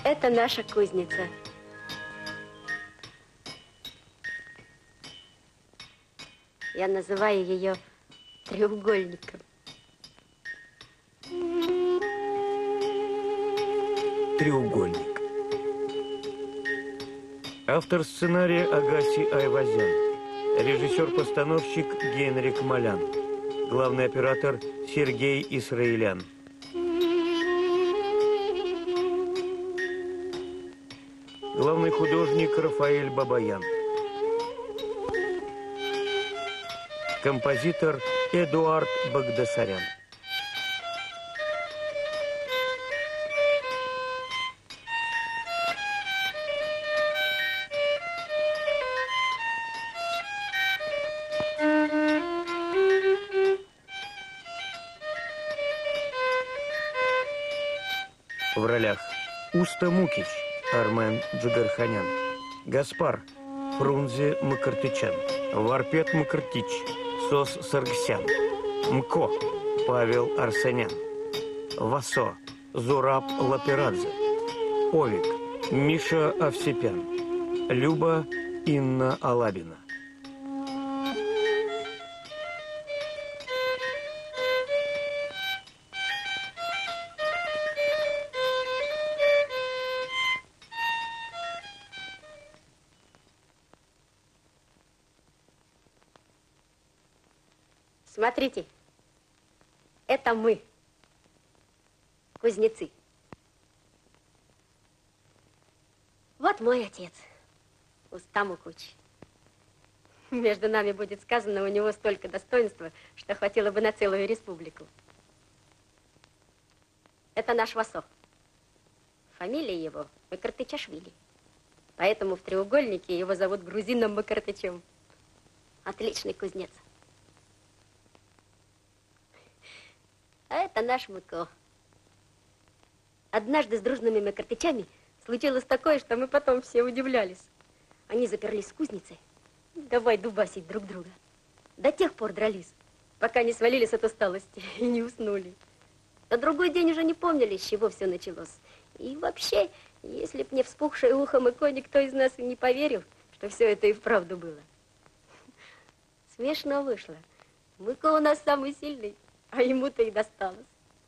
Это наша кузница. Я называю ее треугольником. Треугольник. Автор сценария Агаси Айвазян. Режиссер-постановщик Генрик Малян. Главный оператор Сергей Исраилян. Главный художник Рафаэль Бабаян. Композитор Эдуард Багдасарян. В ролях Уста Мукич, Армен Джигарханян, Гаспар, Фрунзе Макартычян, Варпет Макартич, Сос Саргсян, Мко, Павел Арсенян, Васо, Зураб Лаперадзе, Овик, Миша Овсепян, Люба Инна Алабина. Смотрите, это мы, кузнецы. Вот мой отец, Уста Мукуч. Между нами будет сказано, у него столько достоинства, что хватило бы на целую республику. Это наш Васо. Фамилия его Макартычашвили. Поэтому в треугольнике его зовут грузином Макартычем. Отличный кузнец. А это наш Мыко. Однажды с дружными Макартычами случилось такое, что мы потом все удивлялись. Они заперлись в кузнице, давай дубасить друг друга. До тех пор дрались, пока не свалились от усталости и не уснули. На другой день уже не помнили, с чего все началось. И вообще, если б не вспухшее ухо Мыко, никто из нас и не поверил, что все это и вправду было. Смешно вышло. Мыко у нас самый сильный. А ему-то и досталось.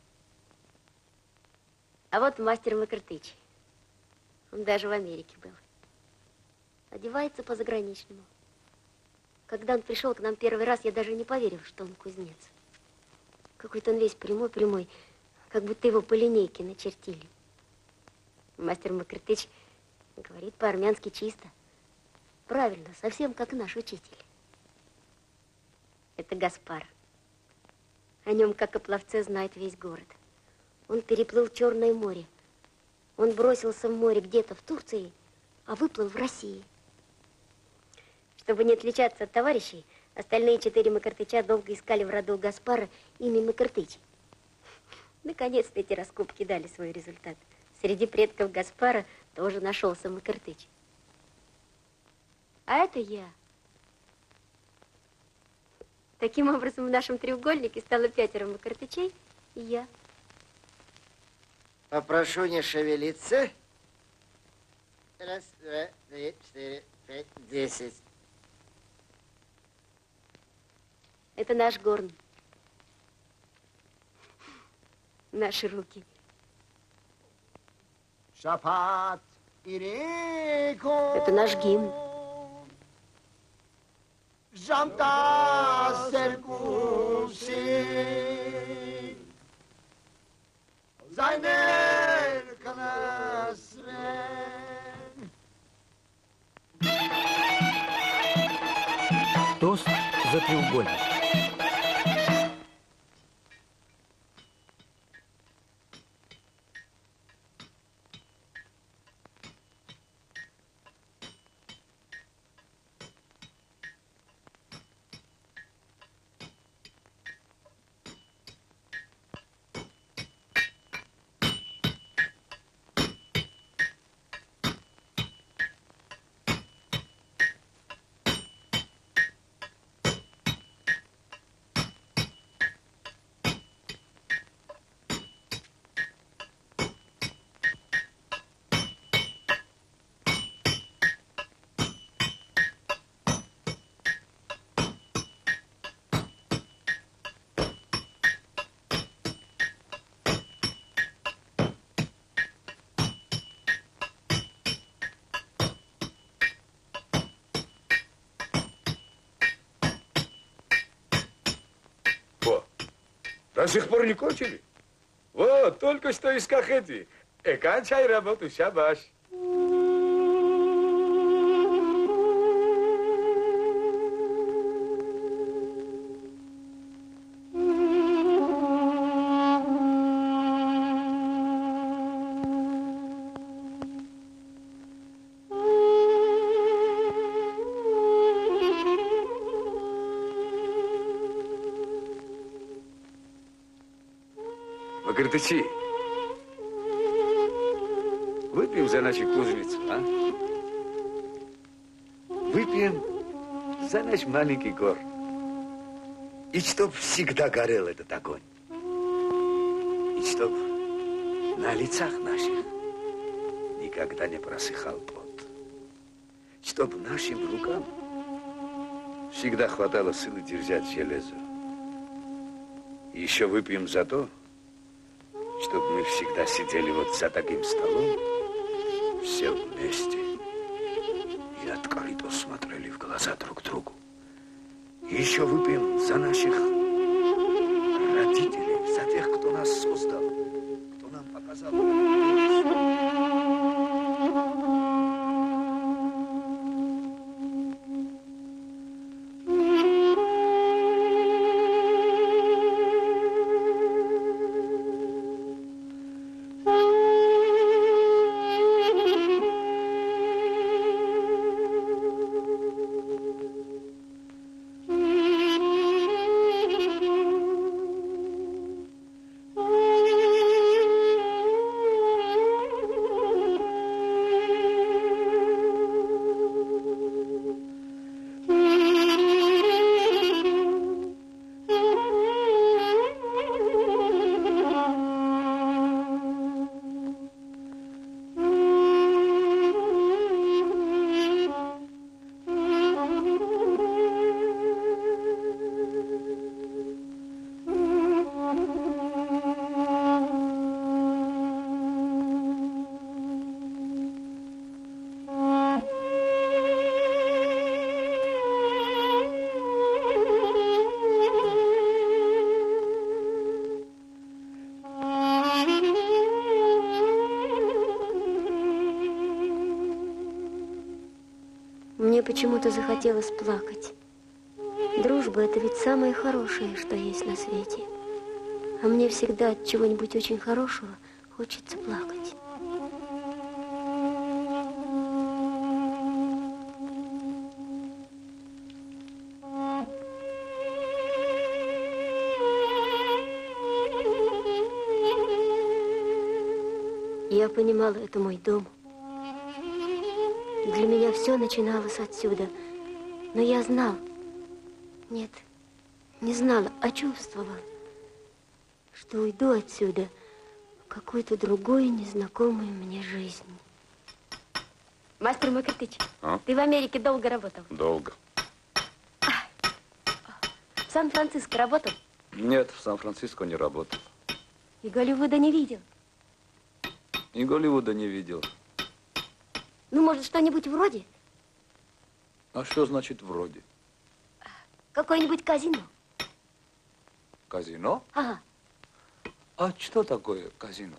А вот мастер Макартыч. Он даже в Америке был. Одевается по-заграничному. Когда он пришел к нам первый раз, я даже не поверил, что он кузнец. Какой-то он весь прямой-прямой, как будто его по линейке начертили. Мастер Макартыч говорит по-армянски чисто. Правильно, совсем как наш учитель. Это Гаспар. О нем, как о пловце, знает весь город. Он переплыл Черное море. Он бросился в море где-то в Турции, а выплыл в России. Чтобы не отличаться от товарищей, остальные 4 Макартыча долго искали в роду Гаспара имя Макартыч. Наконец-то эти раскопки дали свой результат. Среди предков Гаспара тоже нашелся Макартыч. А это я. Таким образом, в нашем треугольнике стало 5 Макартычей и я. Попрошу не шевелиться. 1, 2, 3, 4, 5, 10. Это наш горн. Наши руки. Шапат и реку. Это наш гимн. Жамта серкуси. Зайнер канасрен. Тост за треугольник. До сих пор не кончили? Вот, только что из кахеты. Кончай работу, шабаш. Макартычи, выпьем за нашу кузницу, а? Выпьем за наш маленький город. И чтоб всегда горел этот огонь. И чтоб на лицах наших никогда не просыхал пот. Чтоб нашим рукам всегда хватало силы держать железо. И еще выпьем за то, чтобы мы всегда сидели вот за таким столом, все вместе, и открыто смотрели в глаза друг другу. И еще выпьем за наших родителей, за тех, кто нас создал, кто нам показал. Мне почему-то захотелось плакать. Дружба – это ведь самое хорошее, что есть на свете. А мне всегда от чего-нибудь очень хорошего хочется плакать. Я понимала, это мой дом. Для меня все начиналось отсюда. Но я знал. Нет, не знала, а чувствовала, что уйду отсюда в какую-то другую, незнакомую мне жизнь. Мастер Макартыч, ты в Америке долго работал? Долго. В Сан-Франциско работал? Нет, в Сан-Франциско не работал. И Голливуда не видел? И Голливуда не видел. Ну, может, что-нибудь вроде? А что значит вроде? Какое-нибудь казино? Казино? Ага. А что такое казино?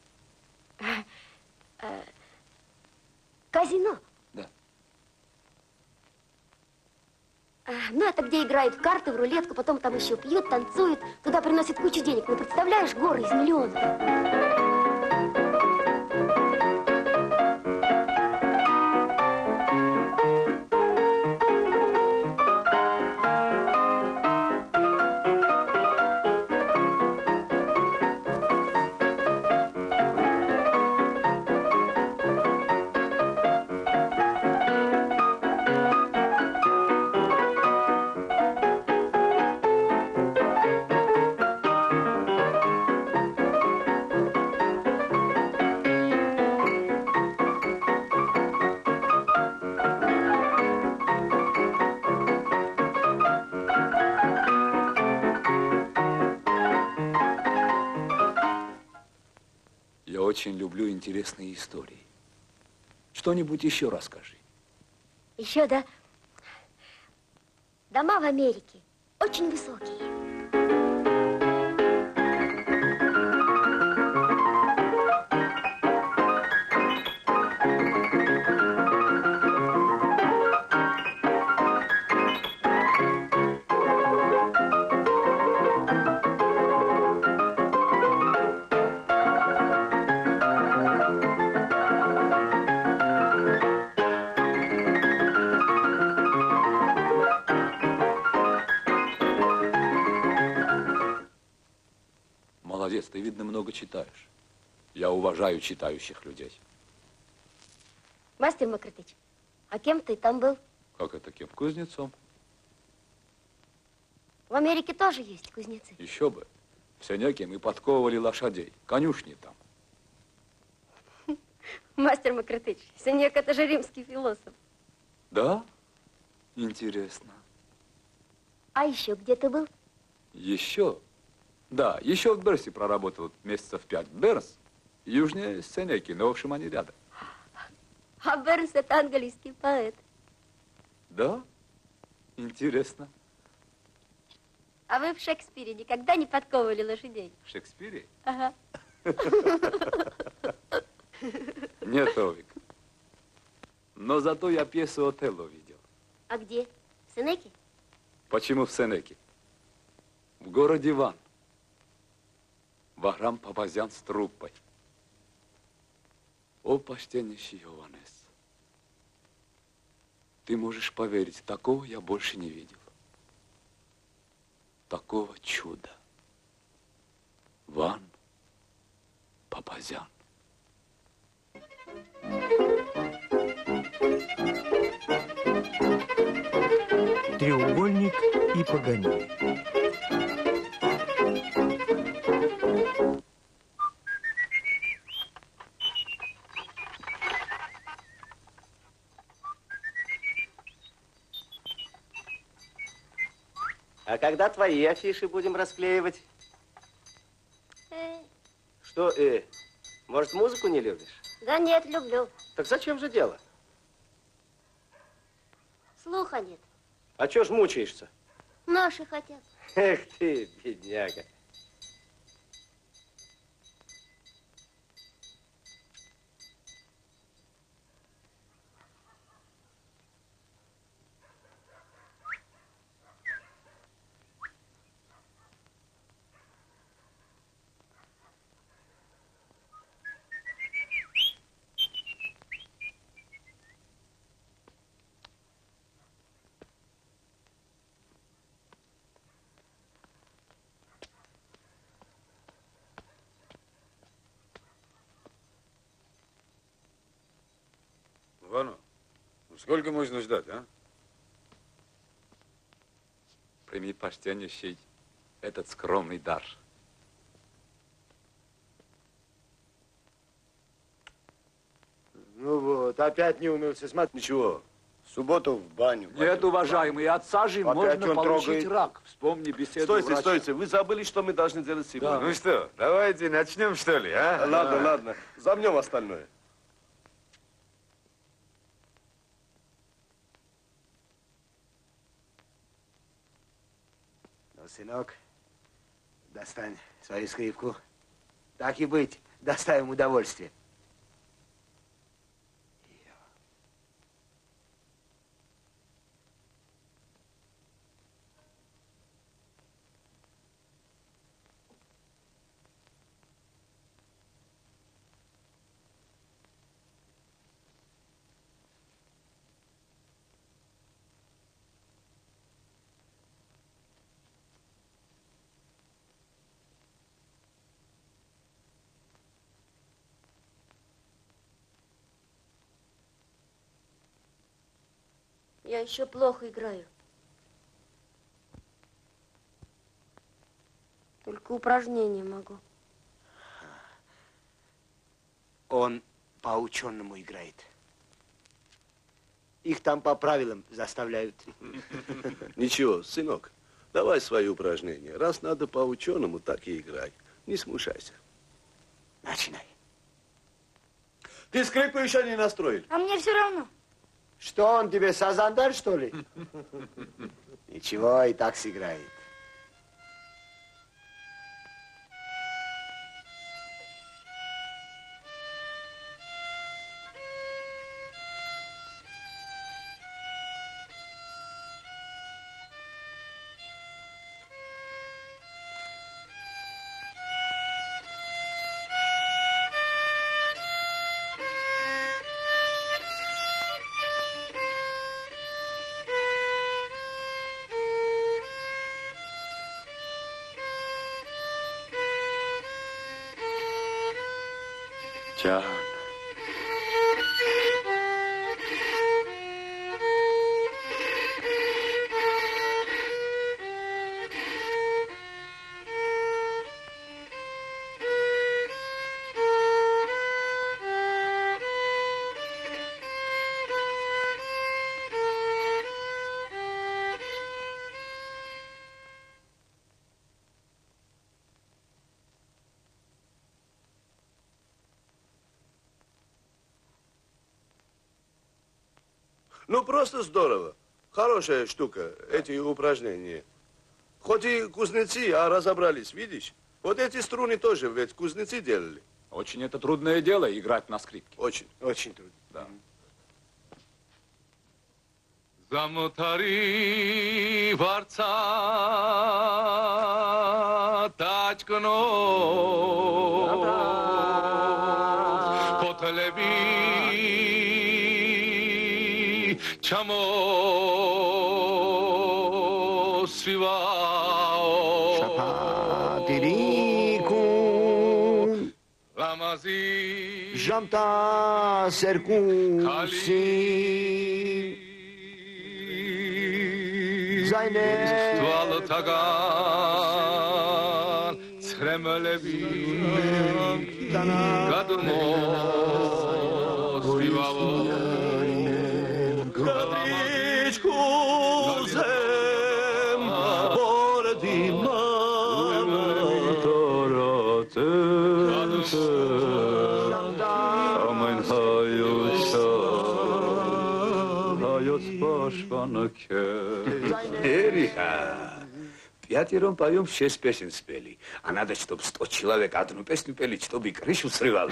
Казино? Да. Ну, это где играют в карты, в рулетку, потом там еще пьют, танцуют. Туда приносят кучу денег. Ну, представляешь, горы из миллионов. Я очень люблю интересные истории. Что-нибудь еще расскажи. Еще, да? Дома в Америке очень высокие. Молодец, ты, видно, много читаешь. Я уважаю читающих людей. Мастер Макротыч, а кем ты там был? Как это кем? Кузнецом. В Америке тоже есть кузнецы. Еще бы. В Сенеке мы подковывали лошадей. Конюшни там. Мастер Макротыч, Сенек это же римский философ. Да? Интересно. А еще где ты был? Еще? Да, еще в Берсе проработал месяцев 5. Берс южнее Сенеки, но в общем они рядом. А Бернс это английский поэт. Да? Интересно. А вы в Шекспире никогда не подковывали лошадей? В Шекспире? Ага. Нет, Овик. Но зато я пьесу Отелло видел. А где? В Сенеке? Почему в Сенеке? В городе Ван. Вахрам Папазян с труппой. О, почтеннейший Иоаннес, ты можешь поверить, такого я больше не видел. Такого чуда. Ван Папазян. Треугольник и Паганини. А когда твои афиши будем расклеивать? Что, может, музыку не любишь? Да нет, люблю. Так зачем же дело? Слуха нет. А чё ж мучаешься? Наши хотят. Эх ты, бедняга. Вану, сколько можно ждать, а? Прими, почтеннейший, этот скромный дар. Ну вот, опять не унылся. Смотри, ничего. В субботу в баню. Нет, уважаемый, от сажи Опять можно он получить трогает. рак. Вспомни беседу Стойте, врача. стойте. Вы забыли, что мы должны делать сегодня. Да. Ну что, давайте начнем, что ли, а? Ладно, ладно. Замнем остальное. Ну, сынок, достань свою скрипку. Так и быть, доставим удовольствие. Я еще плохо играю. Только упражнения могу. Он по-ученому играет. Их там по правилам заставляют. Ничего, сынок, давай свои упражнения. Раз надо по-ученому, так и играй. Не смущайся. Начинай. Ты скрипку еще не настроил? А мне все равно. Что он тебе, Сазандар, что ли? Ничего, и так сыграет. Can. Ну, просто здорово. Хорошая штука, эти упражнения. Хоть и кузнецы, а разобрались, видишь? Вот эти струны тоже ведь кузнецы делали. Очень это трудное дело, играть на скрипке. Очень. Очень трудно. Да. Zamotari varca tachkono potelebi chamo svivao Шапатирикун, lamazi жамта серкунси, зайне Twala tagan Sremelebi Gadumo Svivavo Кадричку зем, бороди Amen hayos пашванаке. Эриха, пятером поем 6 песен спели. А надо, чтобы 100 человек одну песню пели, чтобы крышу срывало.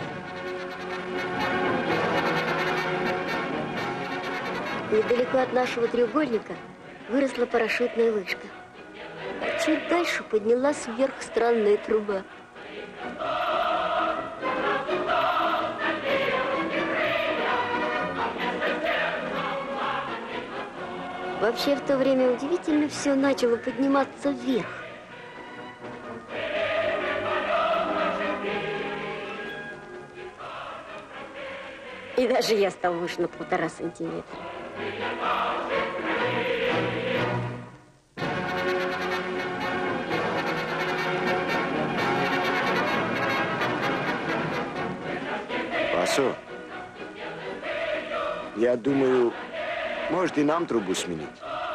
Недалеко от нашего треугольника выросла парашютная вышка. А чуть дальше поднялась вверх странная труба. Вообще, в то время удивительно все начало подниматься вверх. И даже я стал выше на 1,5 сантиметра. Пасо, я думаю, может и нам трубу сменить.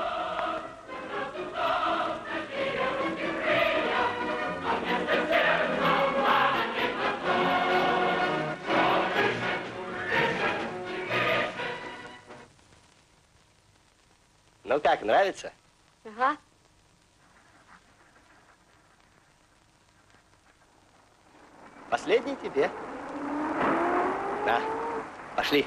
Ну как, нравится? Ага. Последний тебе. На, пошли.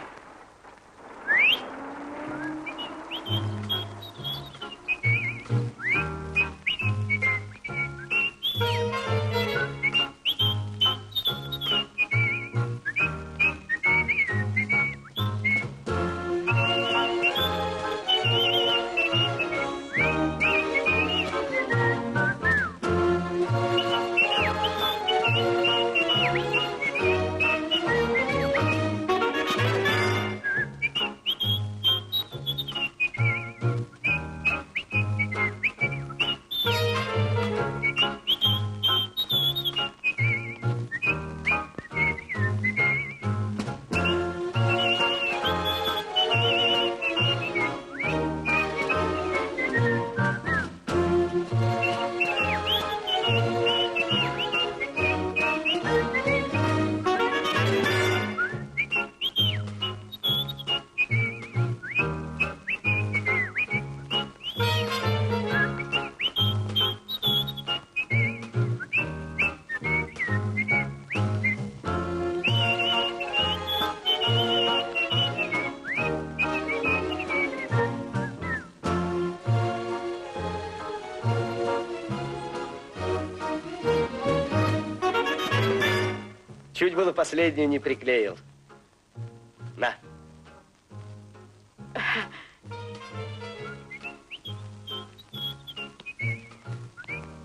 Чуть было последнюю не приклеил. На.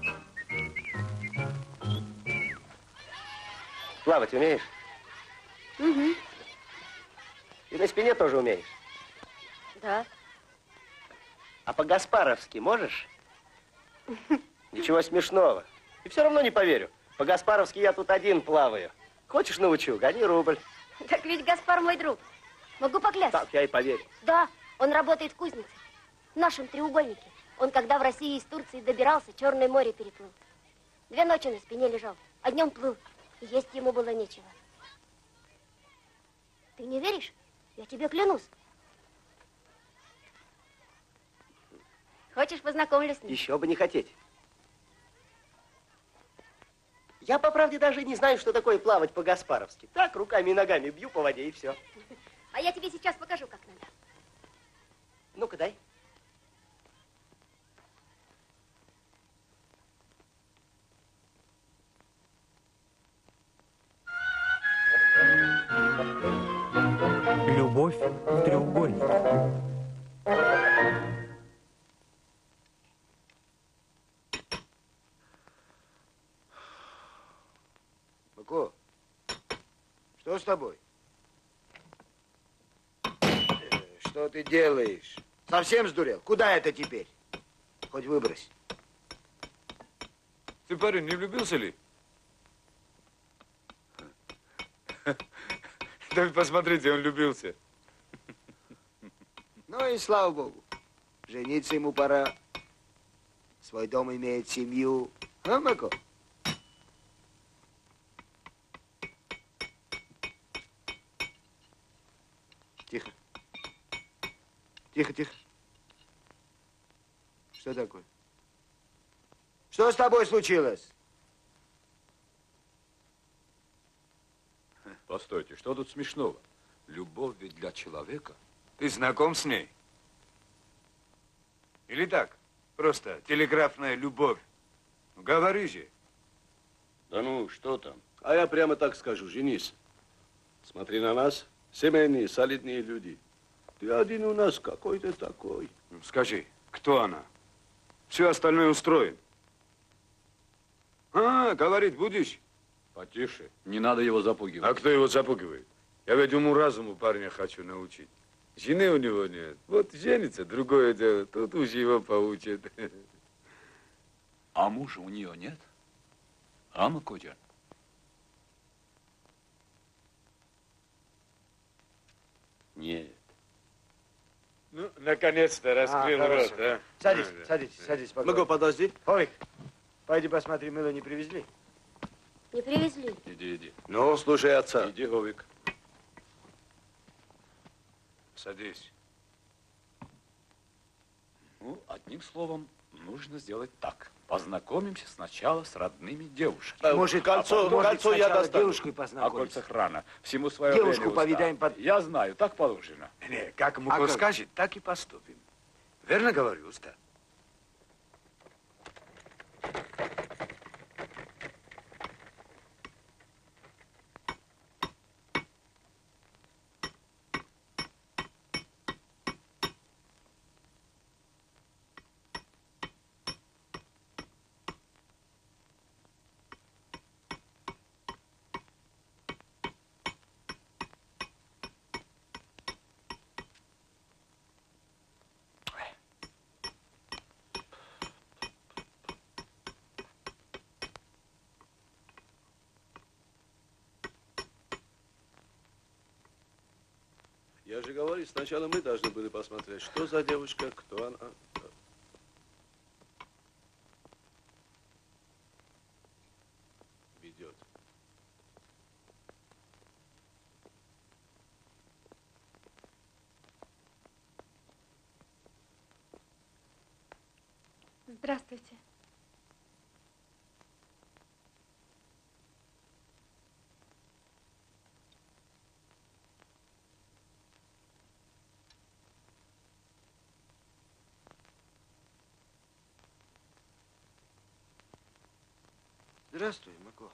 Плавать умеешь? Угу. Ты на спине тоже умеешь? Да. А по-гаспаровски можешь? Ничего смешного. И все равно не поверю. По-гаспаровски я тут один плаваю. Хочешь, научу? Гони рубль. Так ведь Гаспар мой друг. Могу поклясться. Так, я и поверю. Да, он работает в кузнице. В нашем треугольнике. Он, когда в России из Турции добирался, Черное море переплыл. 2 ночи на спине лежал, а днем плыл. И есть ему было нечего. Ты не веришь? Я тебе клянусь. Хочешь, познакомлюсь с ним? Еще бы не хотеть. Я, по правде, даже не знаю, что такое плавать по-гаспаровски. Так, руками и ногами бью по воде, и все. А я тебе сейчас покажу, как надо. Ну-ка, дай. Любовь в треугольнике. Мако, что с тобой? Что ты делаешь? Совсем сдурел? Куда это теперь? Хоть выбрось. Ты, парень, не влюбился ли? Да вы посмотрите, он влюбился. Ну и слава богу. Жениться ему пора. Свой дом имеет, семью. А, Мако? Тихо. Тихо, тихо. Что такое? Что с тобой случилось? Постойте, что тут смешного? Любовь ведь для человека. Ты знаком с ней? Или так? Просто телеграфная любовь. Ну, говори же. Да ну, что там? А я прямо так скажу, женись. Смотри на нас, семейные, солидные люди. Ты один у нас какой-то такой. Ну, скажи, кто она? Все остальное устроен. А, говорить будешь? Потише, не надо его запугивать. А кто его запугивает? Я ведь уму-разуму парня хочу научить. Жены у него нет. Вот женится, другое дело. Тут уж его поучат. А мужа у нее нет? А, Макотя? Нет. Ну, наконец-то раскрыл хорошо. рот, а? Садись, Да. садитесь, садись. Могу подожди? Ховик, пойди посмотри, мыло не привезли? Не привезли. Иди, иди. Ну, слушай отца. Иди, Говик. Садись. Ну, одним словом, нужно сделать так. Познакомимся сначала с родными девушками. Может, кольцо я сначала достану. девушкой О познакомиться? кольцах рано. Всему свое Девушку время, повидаем Устав. под- Я знаю, так положено. Не, как Муко как? скажет, так и поступим. Верно говорю, Уста? Я же говорю, сначала мы должны были посмотреть, что за девушка, кто она. Ведет. Здравствуйте. Здравствуй, Мако.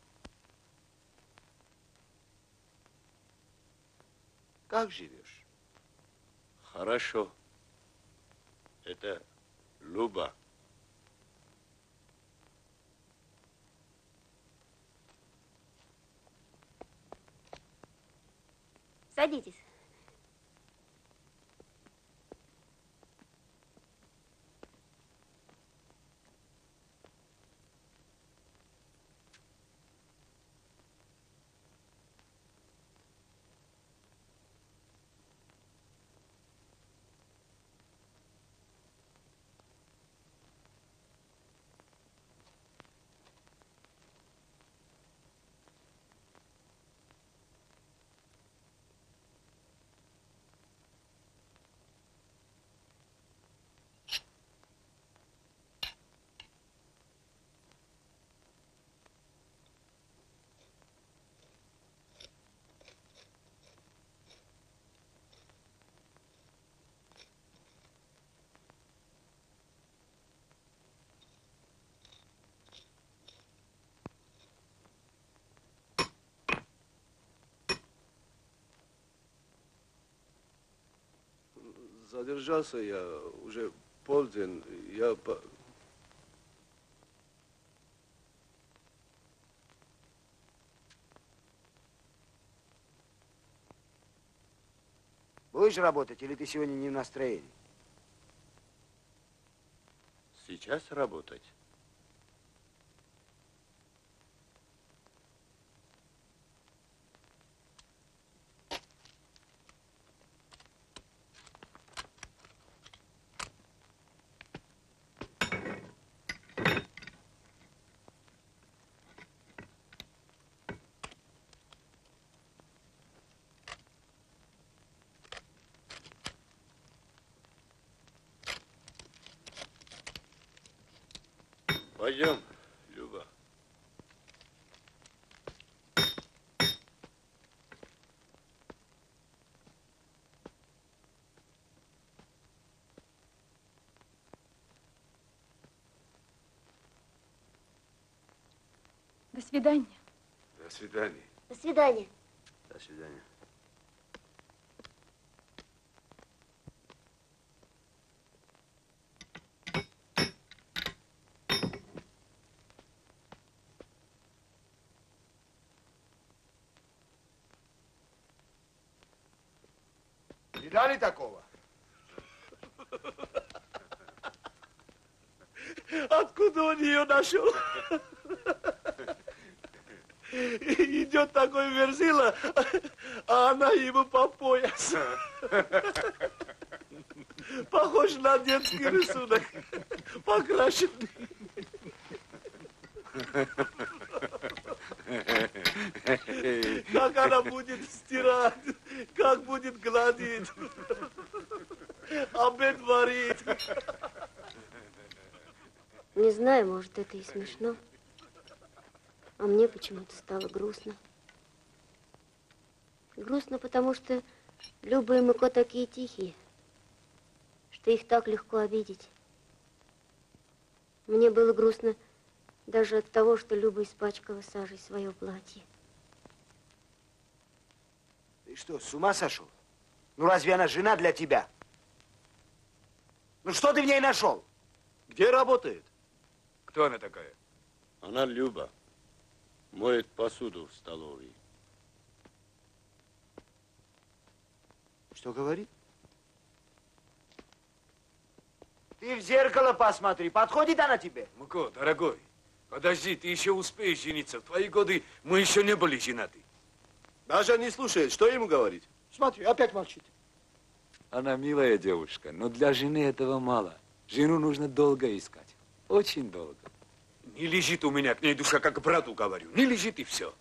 Как живешь? Хорошо. Это Люба. Садитесь. Задержался я уже полдень. Будешь работать, или ты сегодня не в настроении? Сейчас работать. Пойдем, Люба. До свидания. До свидания. До свидания. До свидания. Видали такого? Откуда он ее нашел? Идет такой верзила, а она ему по пояс. Похож на детский рисунок, покрашенный. Как она будет стирать, как будет гладить, обед варить. Не знаю, может, это и смешно. А мне почему-то стало грустно. Грустно, потому что Люба и Мыко такие тихие, что их так легко обидеть. Мне было грустно даже от того, что Люба испачкала сажей свое платье. Ты что, с ума сошел? Ну разве она жена для тебя? Ну что ты в ней нашел? Где работает? Кто она такая? Она Люба. Моет посуду в столовой. Что говорит? Ты в зеркало посмотри, подходит она тебе? Мыко, дорогой, подожди, ты еще успеешь жениться. В твои годы мы еще не были женаты. Даже не слушает, что ему говорить? Смотри, опять молчит. Она милая девушка, но для жены этого мало. Жену нужно долго искать. Очень долго. Не лежит у меня к ней душа, как брату говорю. Не лежит и все.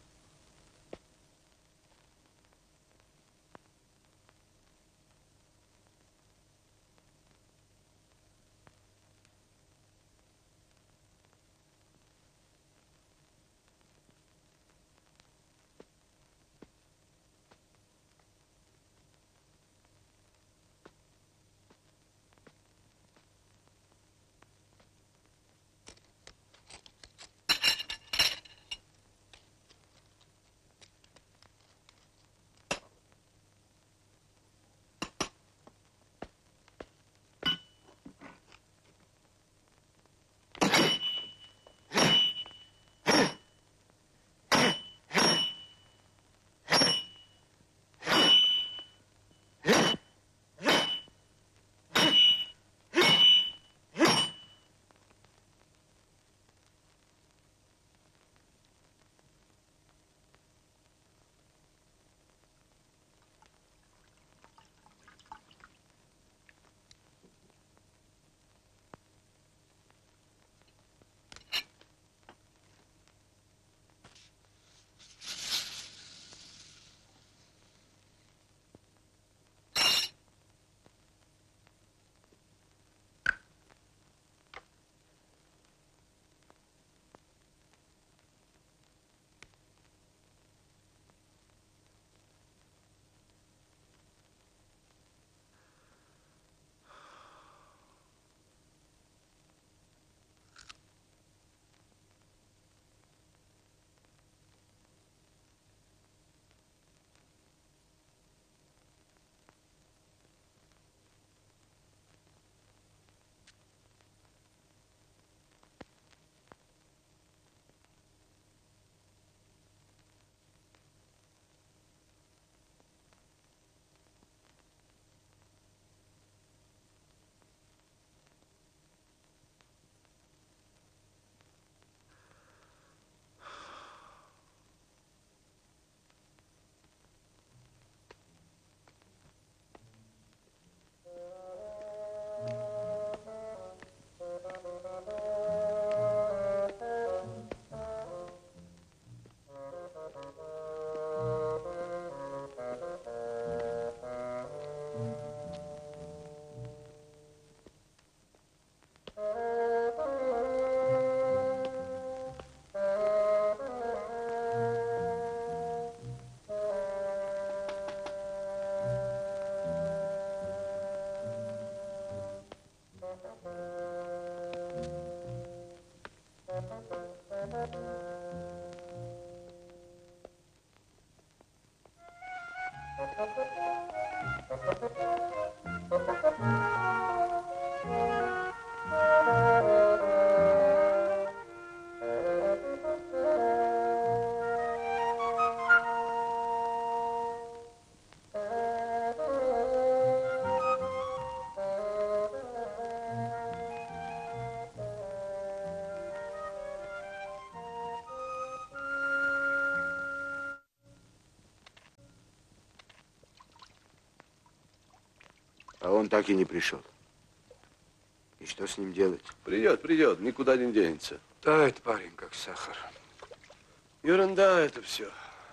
он так и не пришел. И что с ним делать? Придет, никуда не денется. Тает парень, как сахар. Ерунда это все.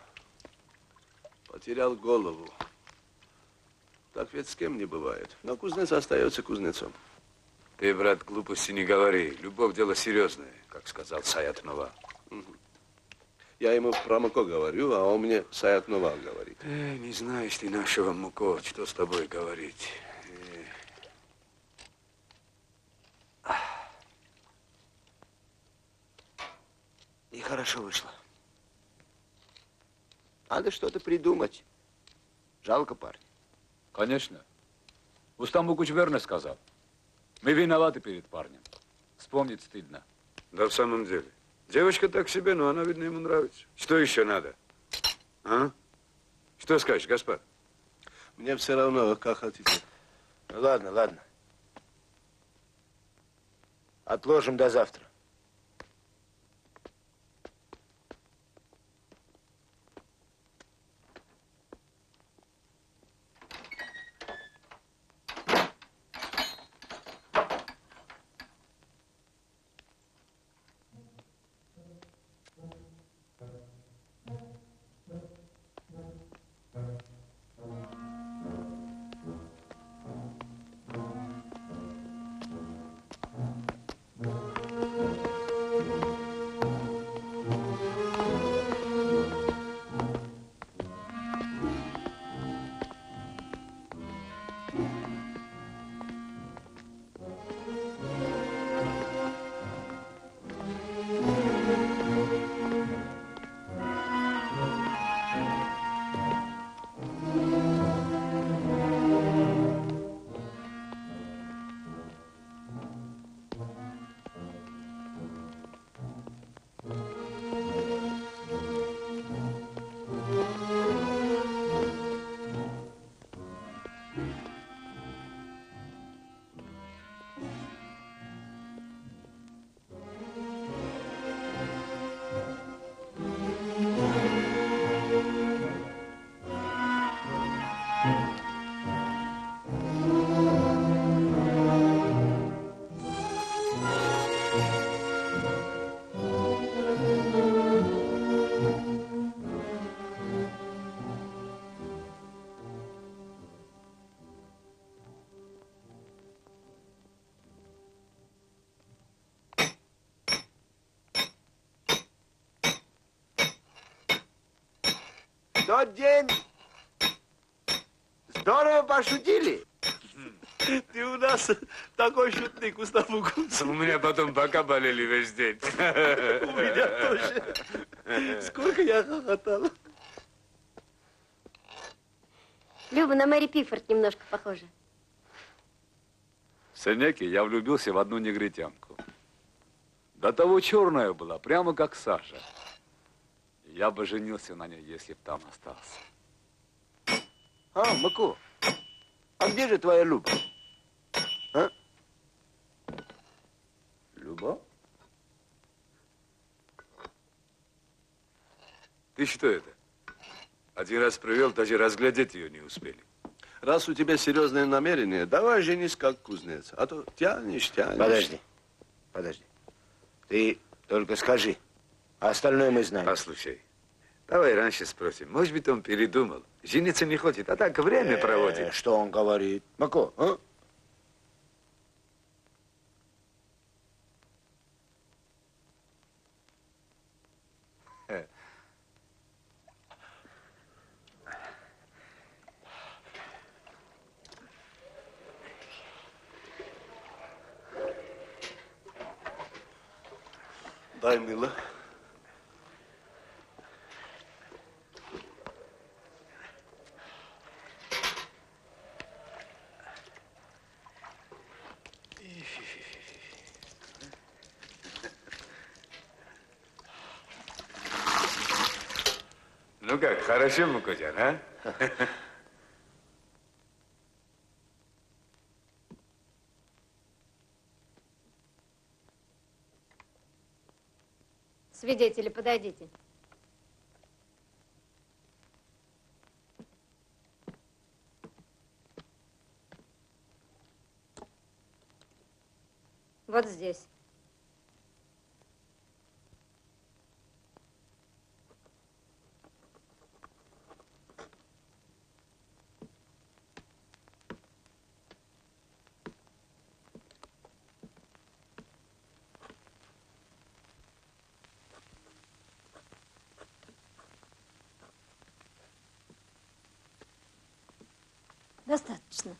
Потерял голову. Так ведь с кем не бывает. Но кузнец остается кузнецом. Ты, брат, глупости не говори. Любовь дело серьезное, как сказал Саят Нова. Я ему про Муко говорю, а он мне Саят Нова говорит. Не знаешь ты нашего Муко, что с тобой говорить. Нехорошо вышло. Надо что-то придумать. Жалко парня. Конечно. Устам Букуч верно сказал. Мы виноваты перед парнем. Вспомнить стыдно. Да в самом деле. Девочка так себе, но она, видно, ему нравится. Что еще надо? А? Что скажешь, Гаспар? Мне все равно, как хотите. Ну ладно, ладно. Отложим до завтра. Тот день здорово пошутили. Ты у нас такой шутник, Устав Букуч. У меня потом бока болели весь день. У меня тоже. Сколько я хохотал. Люба на Мэри Пиффорд немножко похожа. В Сенеке я влюбился в одну негритянку. До того черная была, прямо как Саша. Я бы женился на ней, если б там остался. А, Маку, а где же твоя Люба? А? Люба? Ты что это? Один раз привел, даже разглядеть ее не успели. Раз у тебя серьезные намерения, давай женись как кузнец. А то тянешь. Подожди. Ты только скажи, а остальное мы знаем. Послушай, давай раньше спросим. Может быть, он передумал. Жениться не хочет, а так время проводит. Что он говорит? Мако, а? Дай, мила. Ну как, хорошо, Мукудян, а? Свидетели, подойдите. Вот здесь. Достаточно.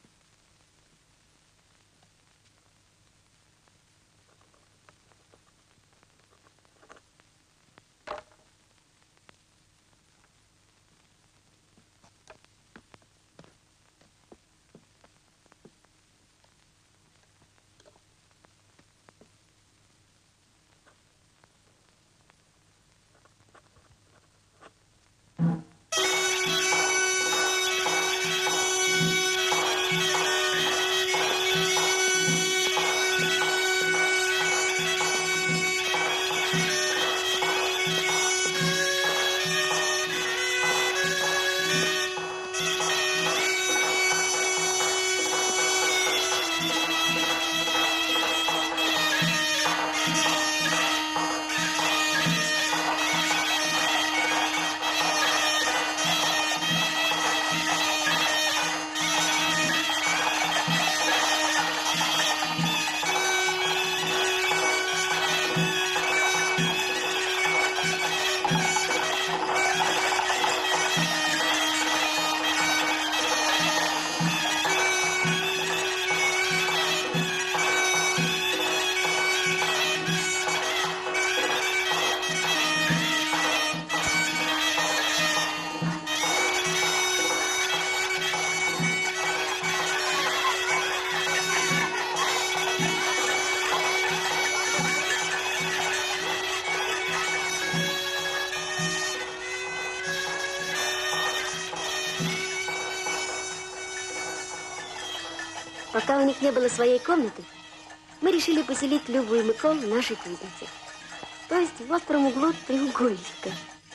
Пока у них не было своей комнаты, мы решили поселить Любу и Миколу в нашей кузнице. То есть в остром углу треугольника.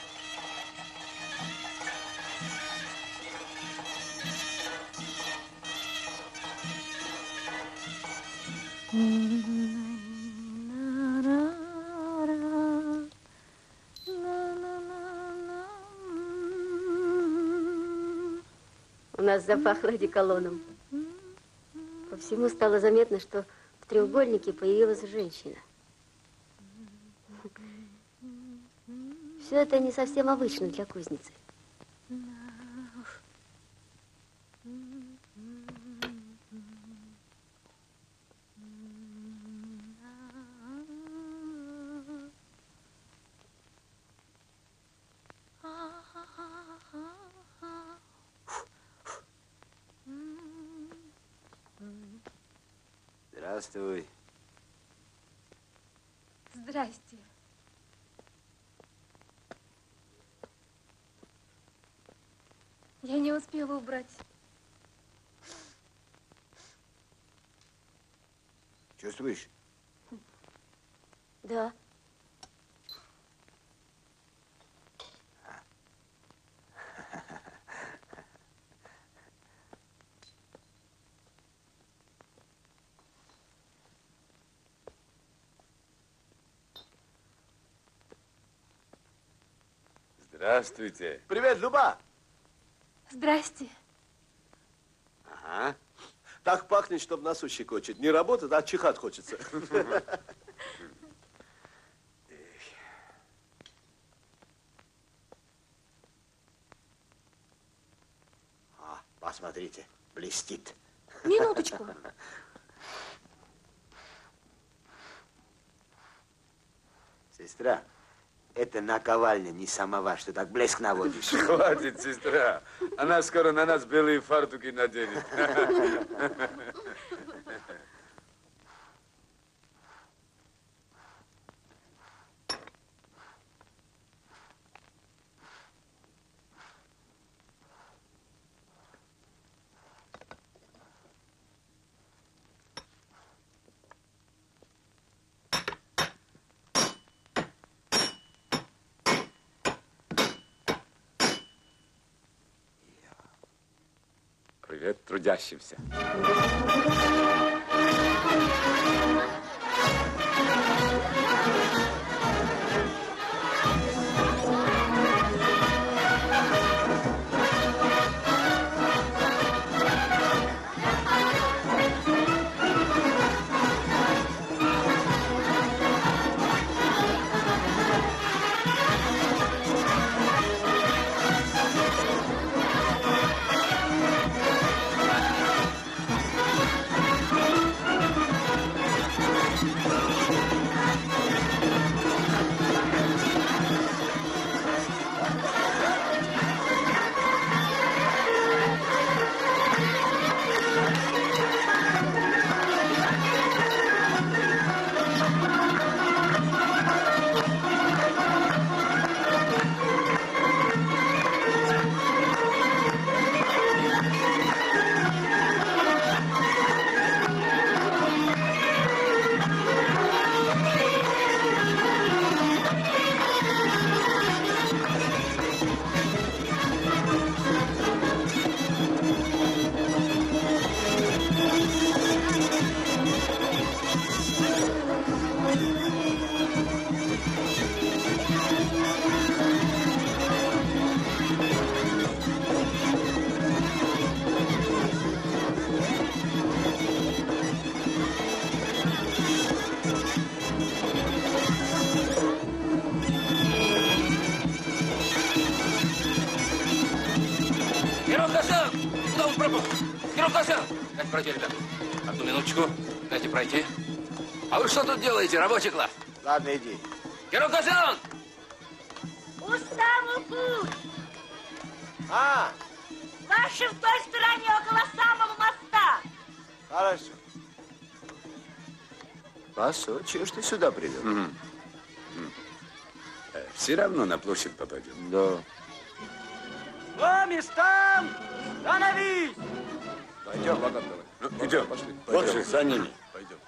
У нас запахло одеколоном. По всему стало заметно, что в треугольнике появилась женщина. Все это не совсем обычно для кузницы. Здравствуй. Здрасте. Я не успела убрать. Чувствуешь? Да. Здравствуйте. Привет, Люба. Здрасте. Ага. Так пахнет, чтобы носу щекочет. Не работает, а чихать хочется. Посмотрите, блестит. Минуточку. Сестра, это наковальня, не самовар, что так блеск наводишь. Хватит, сестра. Она скоро на нас белые фартуки наденет. Привет трудящимся. Косян! Дайте пройти, ребят. Одну минуточку. Дайте пройти. А вы что тут делаете, рабочий класс? Ладно, иди. Герой Косян! Уставу путь! А, Ваши в той стороне, около самого моста. хорошо. Пасо, чего ж ты сюда привел? Все равно на площадь попадем. Да. По местам! Становись! Пойдем, Богдан, давай. Ну, идем, пошли. Вот же, за ними. Пойдем.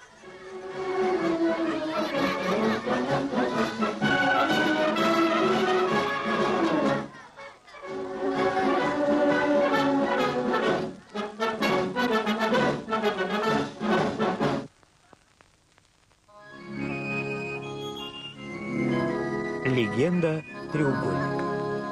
Легенда треугольника.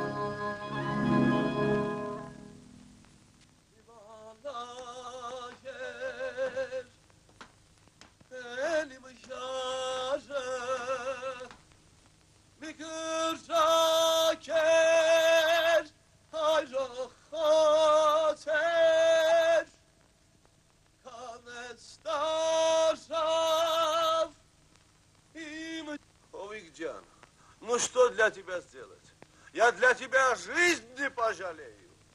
Овигдян, ну что для тебя сделать? Я для тебя жизнь не пожалею.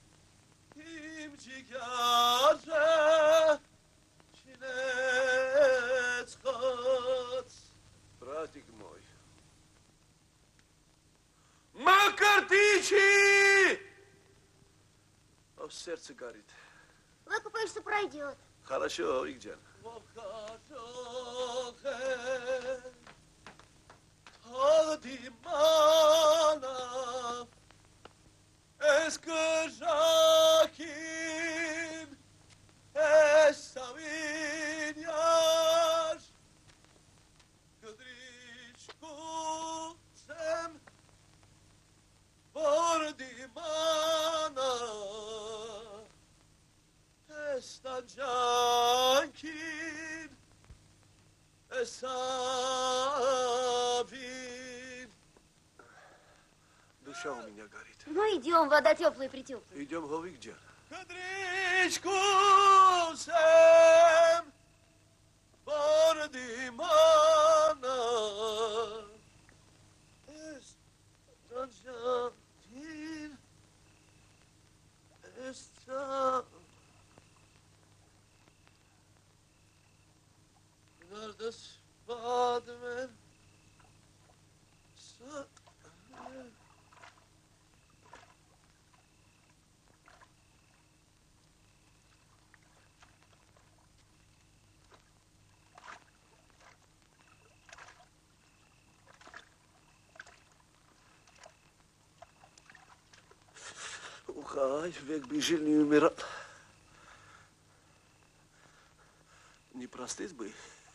Братик мой. Макартичи! А в сердце горит. Выкупаешься, пройдет. Хорошо, Овигдян. Душа у меня горит. Ну, идем, вода теплая-притеплая. Идем, Овигдян. Ухай, век бы жил, не умирал. Не простыть бы.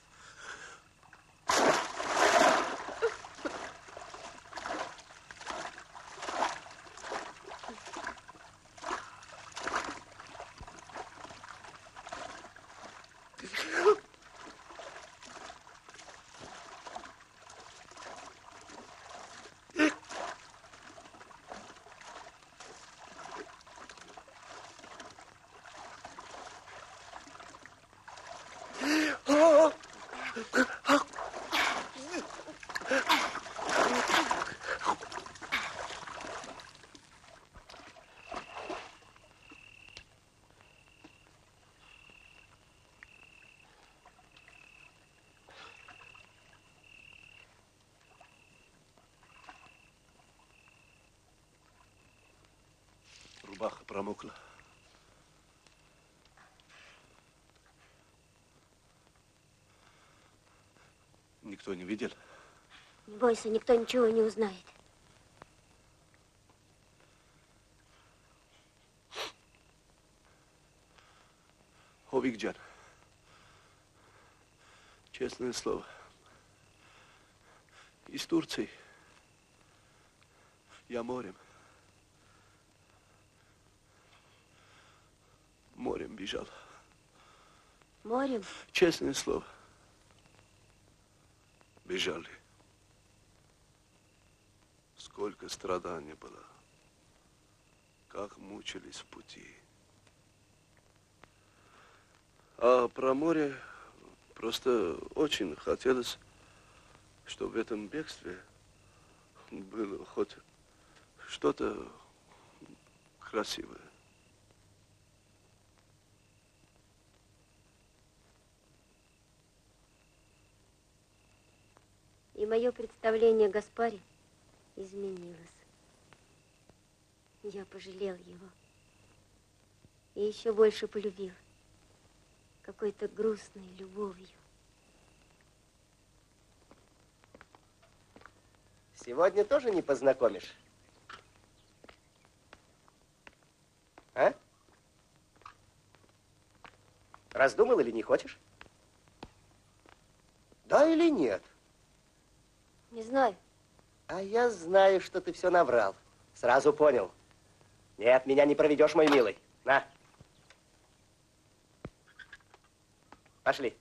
Рубаха промокла. Никто не видел? Не бойся, никто ничего не узнает. Овигдян, честное слово, из Турции я морем бежал. Морем? Честное слово. Бежали. Сколько страданий было. Как мучились в пути. А про море просто очень хотелось, чтобы в этом бегстве было хоть что-то красивое. И мое представление о Гаспаре изменилось. Я пожалел его. И еще больше полюбил. Какой-то грустной любовью. Сегодня тоже не познакомишь? А? Раздумал или не хочешь? Да или нет? Не знаю. А я знаю, что ты все наврал. Сразу понял. Нет, меня не проведешь, мой милый. На. Пошли.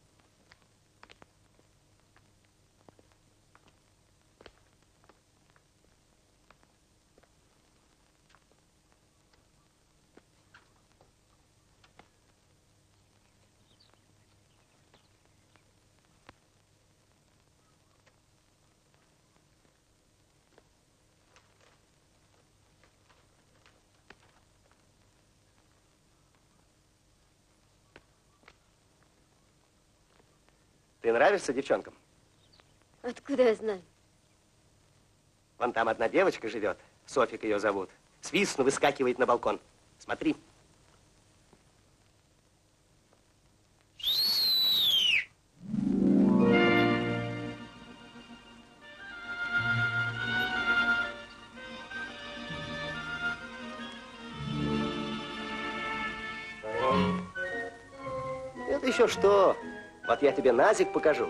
Ты нравишься девчонкам? Откуда я знаю? Вон там одна девочка живет. Софик ее зовут. Свистну, выскакивает на балкон. Смотри. Это еще что? Вот я тебе Назик покажу.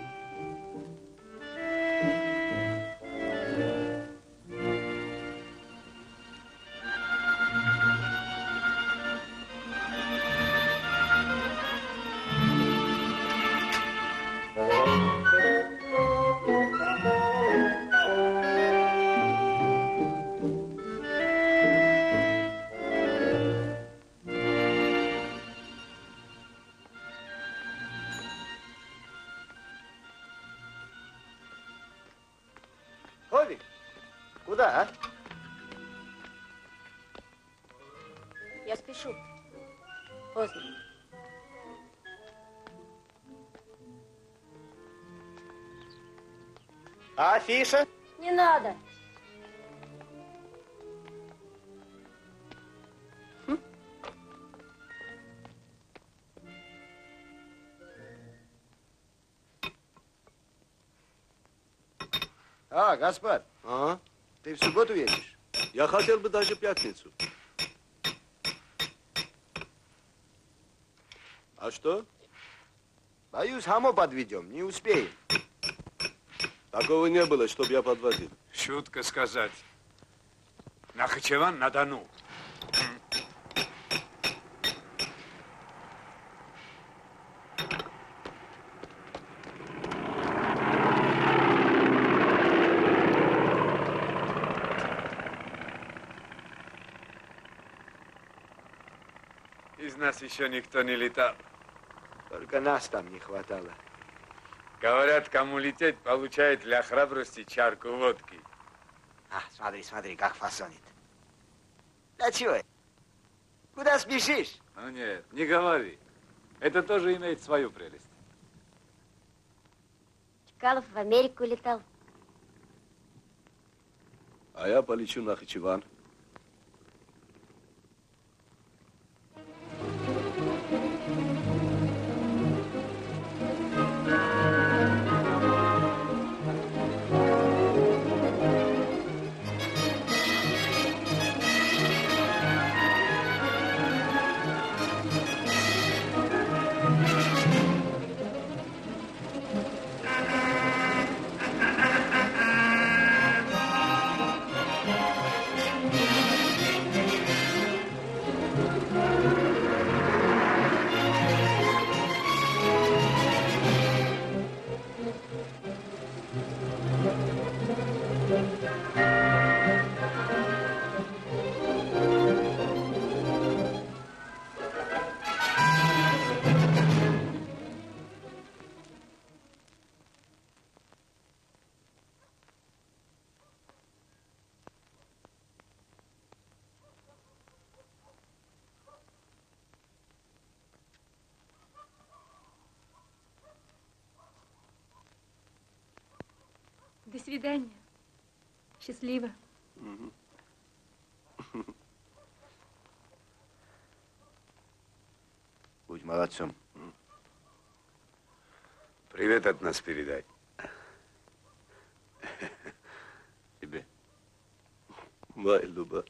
Ховик, куда, а? Я спешу. Поздно. А афиша? Не надо. А, Гаспар, ты в субботу едешь? Я хотел бы даже пятницу. А что? Боюсь, хамо подведем, не успеем. Такого не было, чтобы я подводил. Шутка сказать. Нахичеван-на-Дону. Из нас еще никто не летал. Только нас там не хватало. Говорят, кому лететь, получает для храбрости чарку водки. А, смотри, смотри, как фасонит. Да чего? Куда спешишь? Ну нет, не говори. Это тоже имеет свою прелесть. Чкалов в Америку летал. А я полечу на Нахичеван. До свидания. Счастливо. Будь молодцом. Привет от нас передай. Тебе. Май, Люба.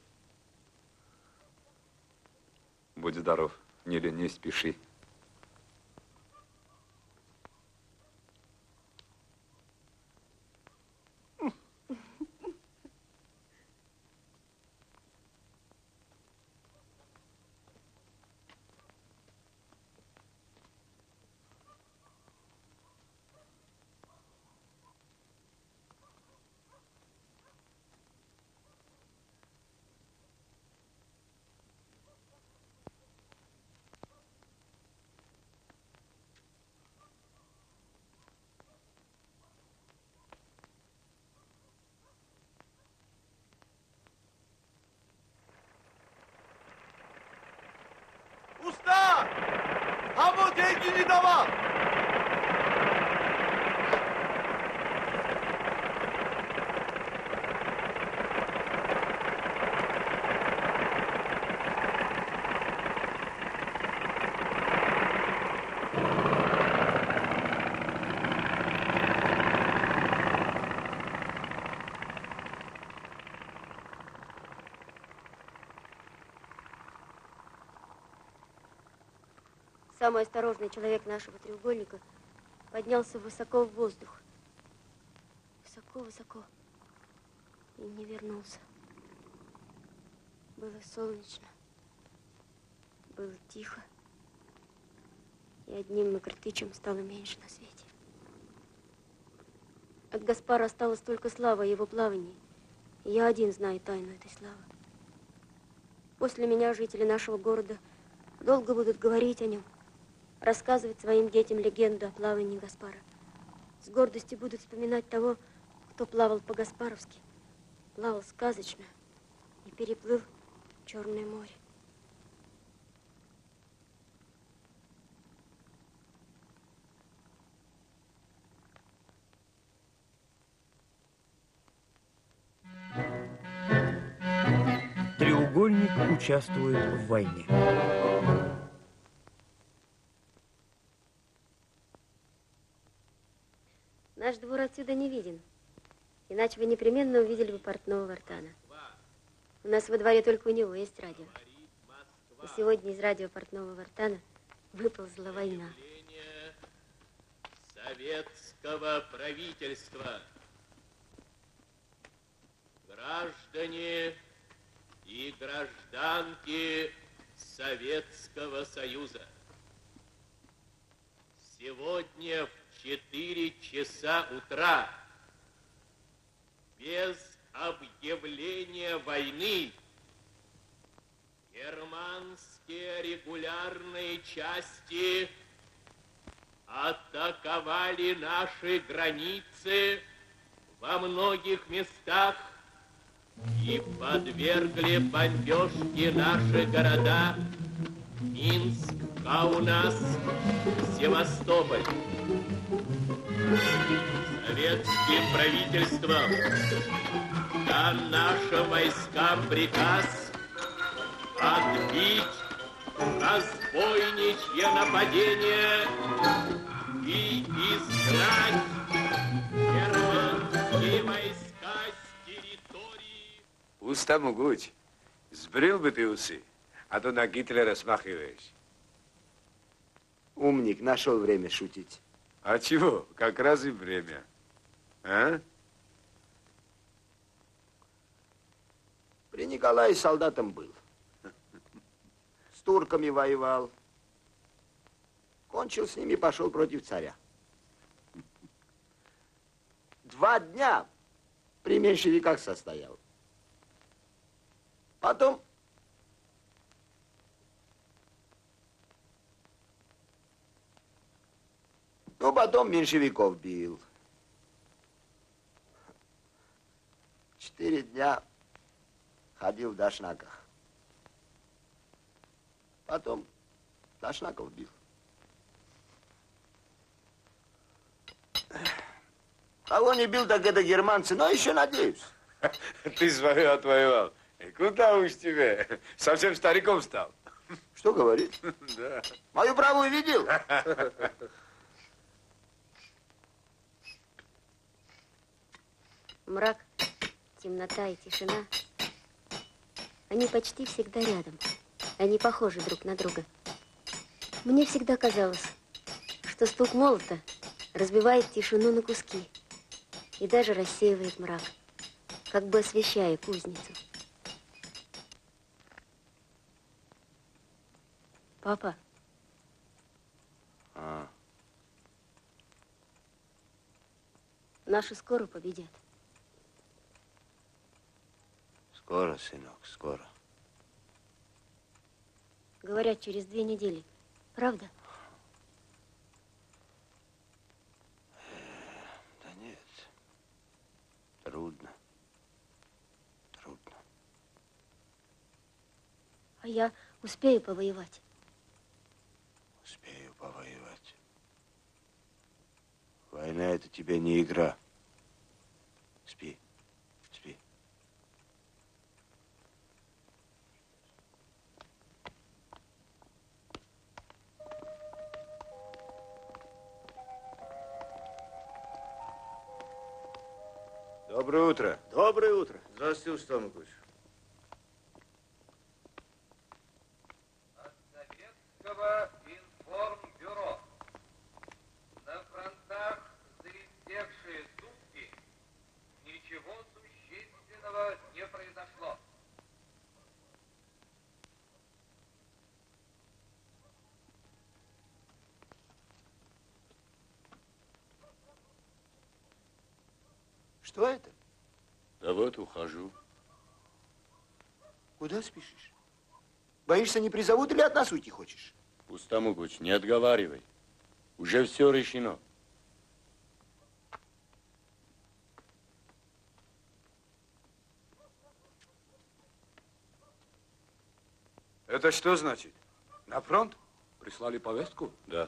Будь здоров, не ленись, спеши. Usta! Kamo dengi давал! Самый осторожный человек нашего треугольника поднялся высоко в воздух. Высоко-высоко. И не вернулся. Было солнечно. Было тихо. И одним Макртычем стало меньше на свете. От Гаспара осталась только слава о его плавании. И я один знаю тайну этой славы. После меня жители нашего города долго будут говорить о нем, рассказывать своим детям легенду о плавании Гаспара. С гордостью будут вспоминать того, кто плавал по-гаспаровски, плавал сказочно и переплыл Черное море. Треугольник участвует в войне. Наш двор отсюда не виден, иначе вы непременно увидели бы портного Вартана. У нас во дворе только у него есть радио. И сегодня из радио портного Вартана выползла война. Советского правительства. Граждане и гражданки Советского Союза. Сегодня в 4 часа утра без объявления войны германские регулярные части атаковали наши границы во многих местах и подвергли бомбежке наши города Минск, Каунас, Севастополь. Советским правительством дан нашим войскам приказ отбить разбойничье нападение и изгнать германские войска с территории. Уста могуть. Сбрил бы ты усы, а то на Гитлера смахиваешь. Умник, нашел время шутить. А чего? Как раз и время. А? При Николае солдатом был. С турками воевал. Кончил с ними, пошел против царя. 2 дня при меньшевиках состоял. Потом меньшевиков бил. 4 дня ходил в дошнаках. Потом дошнаков бил. Кого не бил, так это германцы, но еще надеюсь. Ты свое отвоевал. И куда уж тебе? Совсем стариком стал. Что говорит? Да. Мою правую видел? Мрак, темнота и тишина, они почти всегда рядом. Они похожи друг на друга. Мне всегда казалось, что стук молота разбивает тишину на куски и даже рассеивает мрак, как бы освещая кузницу. Папа. Наши скоро победят. Скоро, сынок, скоро. Говорят, через 2 недели. Правда? Да нет. Трудно. Трудно. А я успею повоевать. Успею повоевать. Война — это тебе не игра. Спи. Спи. Доброе утро. Доброе утро. Здравствуйте, Устав Миколаевич. От Советского информбюро. На фронтах за истекшие сутки ничего существенного не произошло. Что это? Да вот ухожу. Куда спешишь? Боишься, не призовут или от нас уйти хочешь? Устамугуч, не отговаривай. Уже все решено. Это что значит? На фронт? Прислали повестку? Да.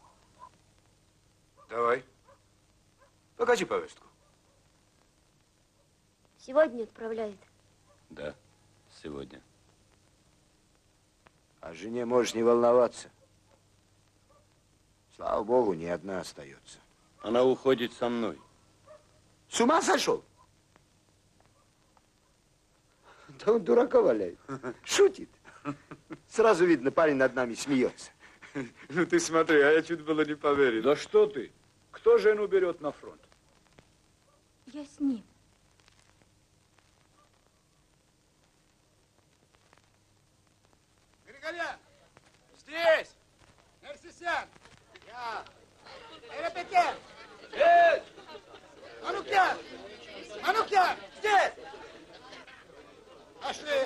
Давай. Покажи повестку. Сегодня отправляет. Да, сегодня. О жене можешь не волноваться. Слава Богу, не одна остается. Она уходит со мной. С ума сошел? Да он дурака валяет. Шутит. Сразу видно, парень над нами смеется. Ну ты смотри, а я чуть было не поверил. Да что ты? Кто жену берет на фронт? Я с ним. Григорян! Здесь! Нерсисян! Я! Эрепетян! Здесь! Манукян! Манукян! Здесь! Пошли!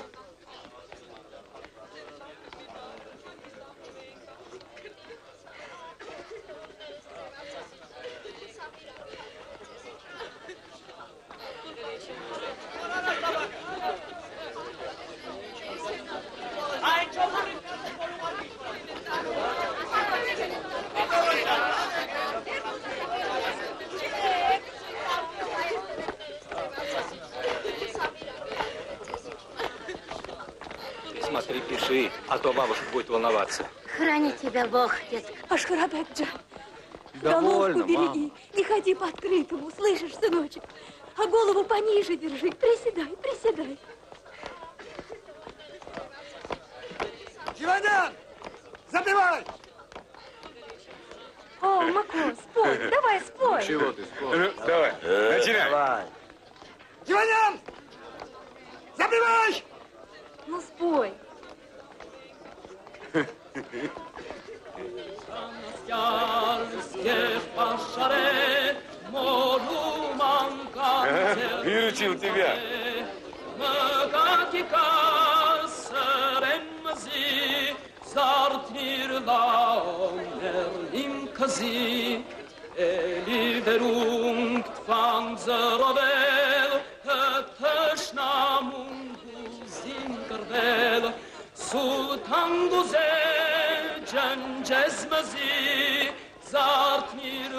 Смотри, пиши, а то бабушка будет волноваться. Храни тебя Бог, детка. Ашхарабекджан, Довольно, головку береги, не ходи по открытому, слышишь, сыночек? А голову пониже держи, приседай, приседай. Чемодан! Забивай! О, Мако, спой, давай спой. Чего ты спой? Ну, давай, начинай. Давай. Чемодан! Забивай! Ну, спой. Выручил тебя. Sultan güzel cezmezi Zartnir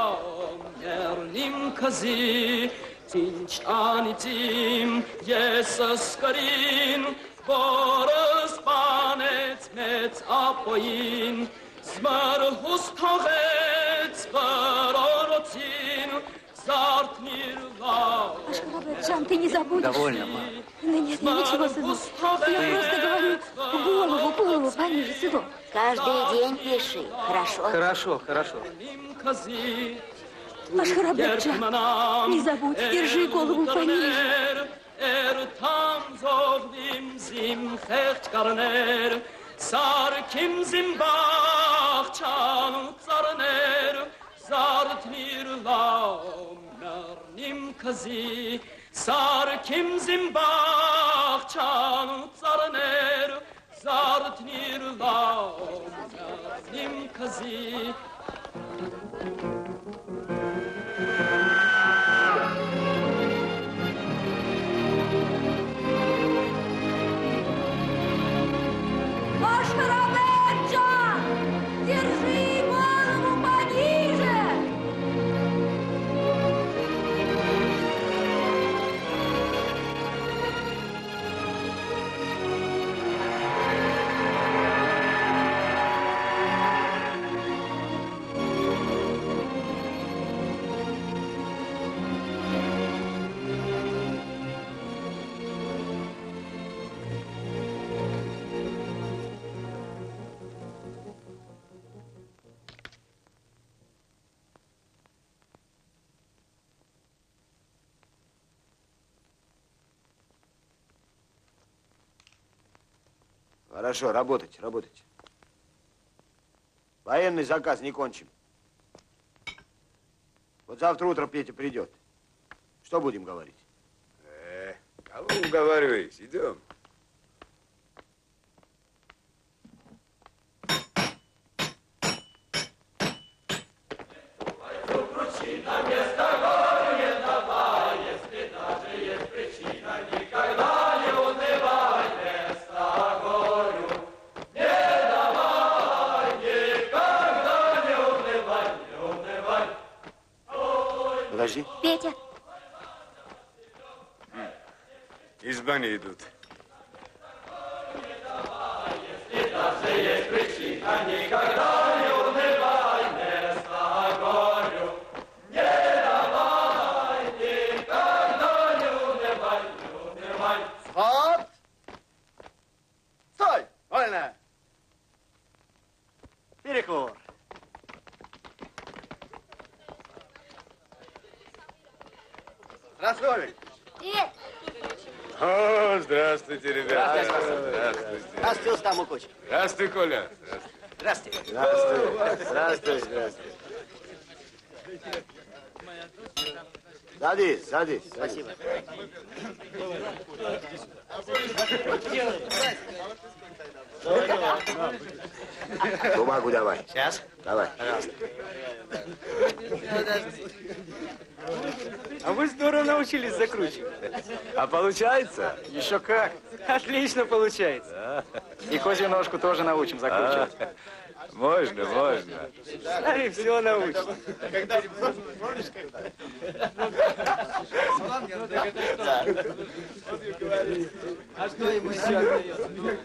laom kazi, tinch anitim, Jesus karin, boros panet met apoin, zmar hustoget, barorotin, zartnir laom. Жан, ты не забудешь? Довольно, мама. Ну нет, ничего, сынок. Я просто говорю, голову пониже, сынок. Каждый день пиши, хорошо? Хорошо, хорошо. Аш Харабеджан, не забудь, держи голову пониже. Sarkim zimbach chanu tsarner, zartnir laom nim kazi. Аш Харабеджан, держи голову пониже. Хорошо, работать, работать. Военный заказ не кончим. Вот завтра утром Петя придет. Что будем говорить? Кого уговариваешь? Идем. Подожди. Петя. Из бани идут. Вот! Стой! Вольно! Перекур. Здравствуй! Привет! О, здравствуйте, ребята. Здравствуйте. Здравствуй, Стамукуч. Здравствуй, Коля. Здравствуй. Здравствуй. Здравствуй, здравствуй. Садись, садись. Спасибо. Бумагу давай. Сейчас. Давай. Пожалуйста. А вы здорово научились закручивать. А получается? Еще как. Отлично получается. И козью ножку тоже научим закручивать. Можно, можно. Старый все научит. Помнишь, когда? А что ему еще остается?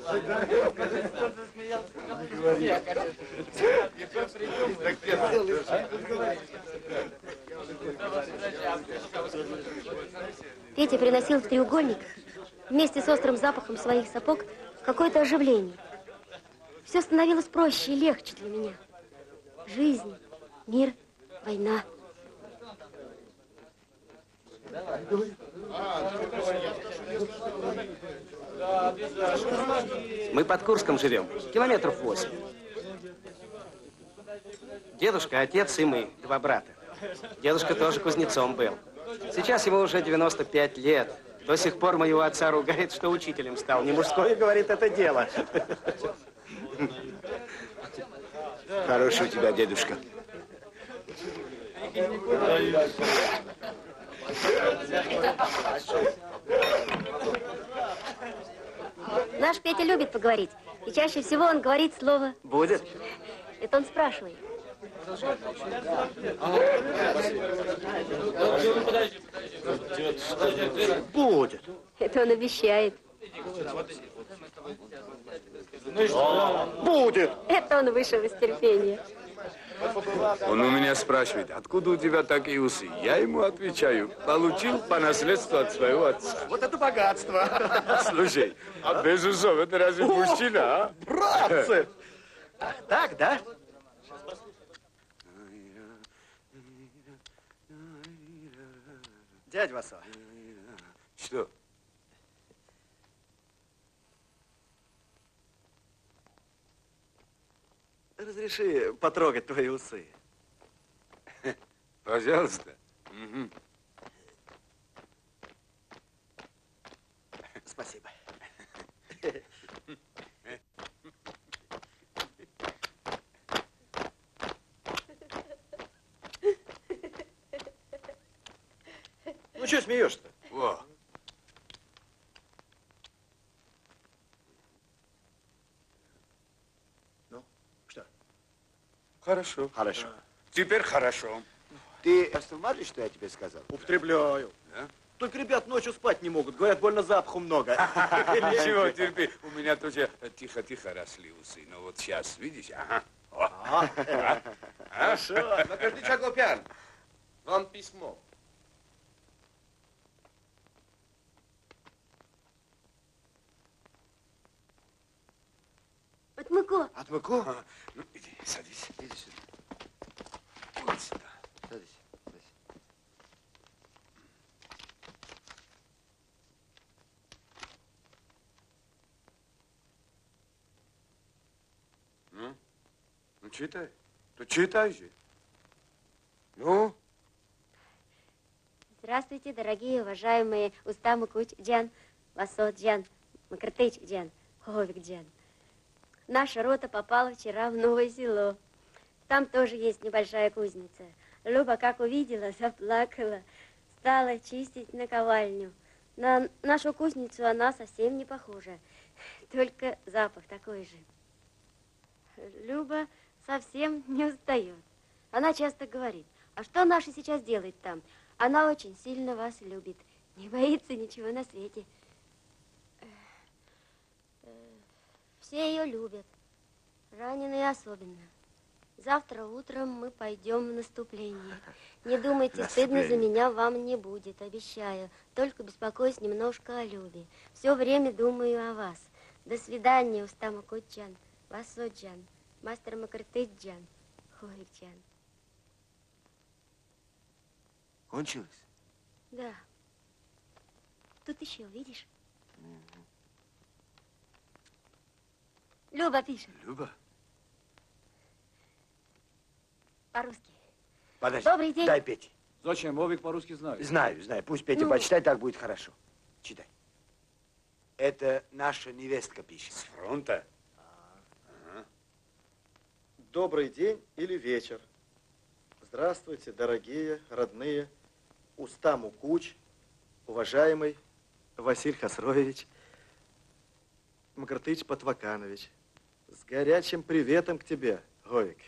Петя приносил в треугольниках вместе с острым запахом своих сапог какое-то оживление. Все становилось проще и легче для меня. Жизнь, мир, война. Мы под Курском живем, километров 8. Дедушка, отец и мы, 2 брата. Дедушка тоже кузнецом был. Сейчас ему уже 95 лет. До сих пор моего отца ругает, что учителем стал. Не мужское, говорит, это дело. Хороший у тебя дедушка. Наш Петя любит поговорить. И чаще всего он говорит слово... Будет? Это он спрашивает. Будет. Это он обещает. Будет. Это он вышел из терпения. Он у меня спрашивает, откуда у тебя такие усы? Я ему отвечаю, получил по наследству от своего отца. Вот это богатство. Слушай, а без усов это разве мужчина, а? Братцы! Так, да? Дядя Васо. Что? Разреши потрогать твои усы. Пожалуйста. Угу. Спасибо. Ну, что смеешься-то? Во. Ну, что? Хорошо. Хорошо. Теперь хорошо. Ты остановишь, что я тебе сказал? Употребляю. Да? Только ребят ночью спать не могут. Говорят, больно запаху много. Ничего, терпи. У меня тоже тихо-тихо росли усы. Но вот сейчас, видишь? Ага. Хорошо. Накажи Чагопян. Вам письмо. Отмыко. Отмыко? Ну, иди, садись. Иди сюда. Вот сюда. Садись. Ну, читай. То читай же. Ну? Здравствуйте, дорогие, уважаемые Устамукуч Джан, Васо Джан, Макартыч Джан, Ховик Джан. Наша рота попала вчера в новое село. Там тоже есть небольшая кузница. Люба, как увидела, заплакала, стала чистить наковальню. На нашу кузницу она совсем не похожа, только запах такой же. Люба совсем не устает. Она часто говорит, а что наша сейчас делает там? Она очень сильно вас любит, не боится ничего на свете. Все ее любят, раненые особенно. Завтра утром мы пойдем в наступление. Не думайте, стыдно за меня вам не будет, обещаю. Только беспокоюсь немножко о Любе. Все время думаю о вас. До свидания, Устамукуч-джан, Васо-джан, мастер Макартыч-джан, Ховик-джан. Кончилось? Да. Тут еще, видишь? Люба пишет. Люба? По-русски. Подожди. Добрый день. Дай Пете. Зачем? Вовик по-русски знает. Знаю. Пусть Петя почитает, так будет хорошо. Читай. Это наша невестка пишет. С фронта? Добрый день или вечер. Здравствуйте, дорогие, родные, Устамукуч, уважаемый Василий Хасрович, Макартыч Патваканович. С горячим приветом к тебе, Говик.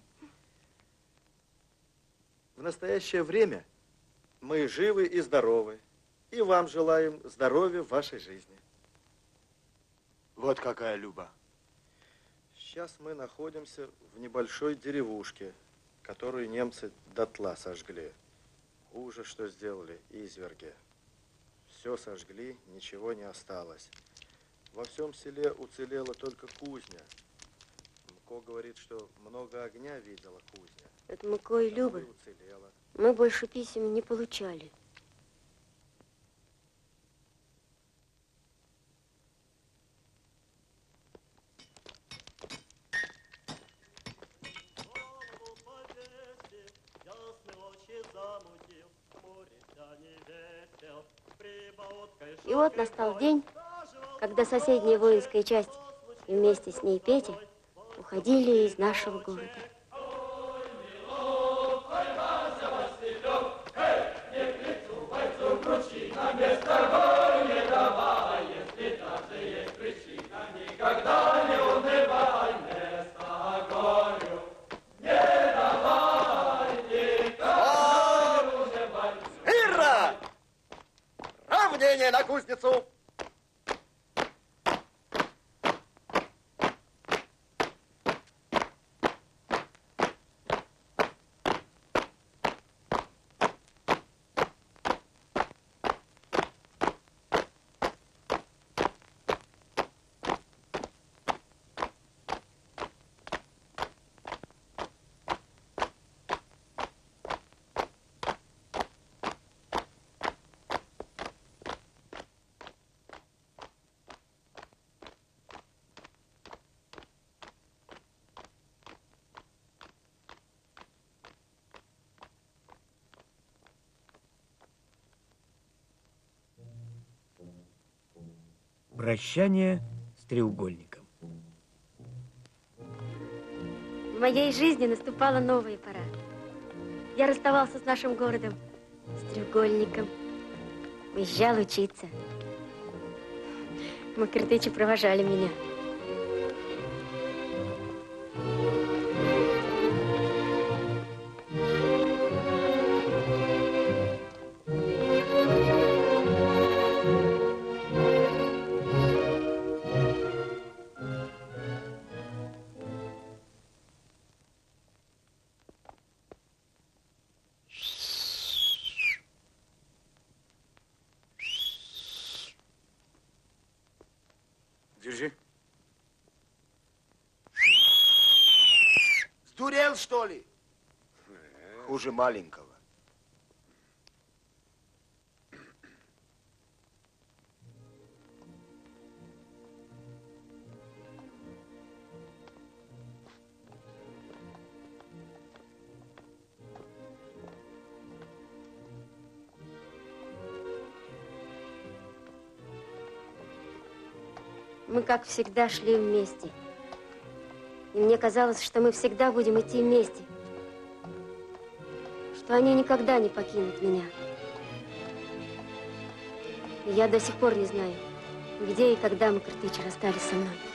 В настоящее время мы живы и здоровы, и вам желаем здоровья в вашей жизни. Вот какая Люба. Сейчас мы находимся в небольшой деревушке, которую немцы дотла сожгли. Ужас, что сделали изверги. Все сожгли, ничего не осталось. Во всем селе уцелела только кузня. Мко говорит, что много огня видела кузня. Это Мко и Люба. Уцелела. Мы больше писем не получали. И вот настал день, когда соседняя воинская часть и вместе с ней Петя уходили из нашего города. Никогда не унывай, место горю, не давай. равнение на кузницу. Прощание с треугольником. В моей жизни наступала новая пора. Я расставался с нашим городом, с треугольником. Уезжал учиться. Макартычи провожали меня. Держи. Сдурел, что ли? Хуже маленького. Мы, как всегда, шли вместе. И мне казалось, что мы всегда будем идти вместе. Что они никогда не покинут меня. И я до сих пор не знаю, где и когда Макартычи расстались со мной.